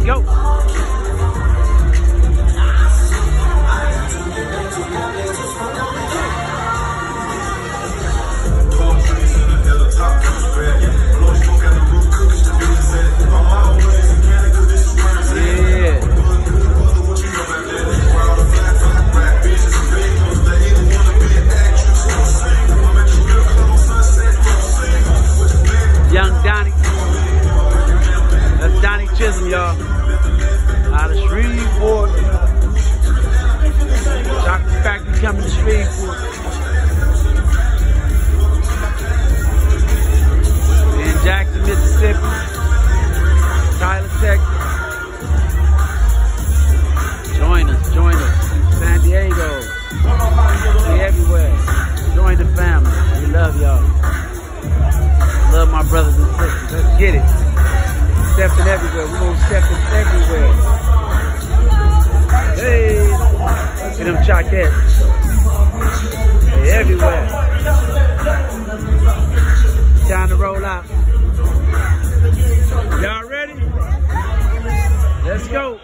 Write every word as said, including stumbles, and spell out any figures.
go. Young Donnie. That's Donnie Chisholm, y'all. Out of Shreveport. Chocolate Factory coming to Shreveport. In Jackson, Mississippi. Tyler, Texas. Join us, join us. San Diego. We everywhere. Join the family. We love y'all. Love my brothers and sisters. Let's get it. Stepping everywhere. We're going to step it everywhere. Hey. Look at them chockets. Hey, everywhere. Time to roll out. Y'all ready? Let's go.